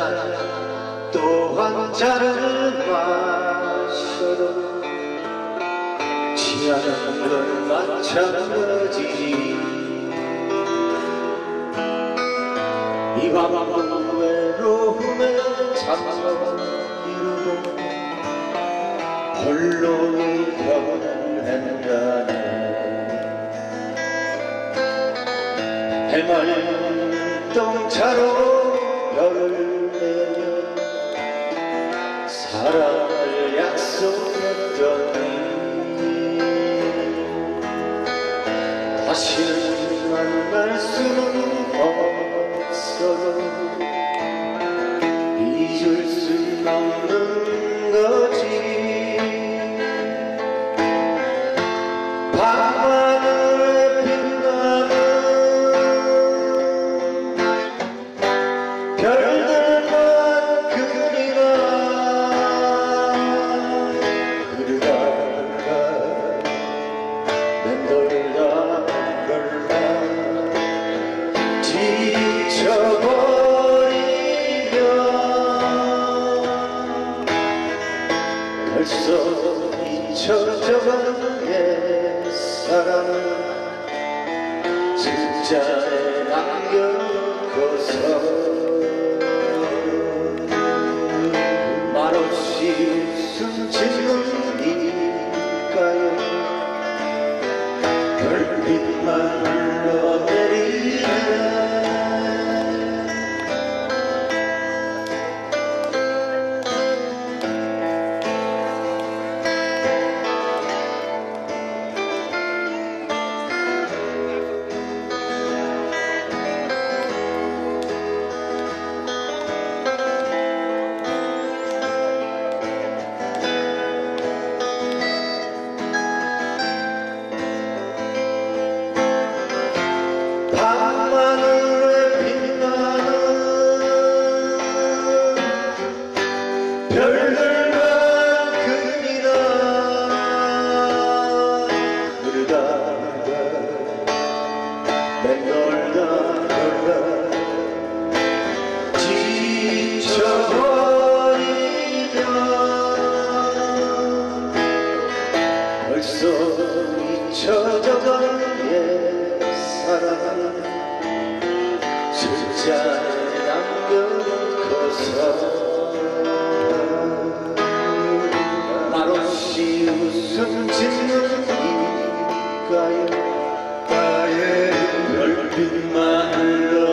또 한 잔을 마셔도 취하는 건 마찬가지지. 이 밤은 외로움에 잠도 이루고 홀로 변했다네. 해말동차로 별을 내며 사랑을 약속했더니 다시는 만날 수는 없어도 잊을 수는 없는 거지. 밤하늘에 빛나는 별들만 그리나 흐르다가 맴돌다 흘러 지쳐버리면 벌써 잊혀져간 옛사랑은 진짜에 남겨놓고서 말없이 숨짓는 이가요. 별빛만 흘러내리네. 밤하늘에 빛나는 별들만 그리나 흐르다가 맴돌다 흘러 지쳐버리면 벌써 잊혀져간 옛사랑은 술잔에 남겨놓고서 말없이 웃음 짓는 이가요. 별빛만 흘러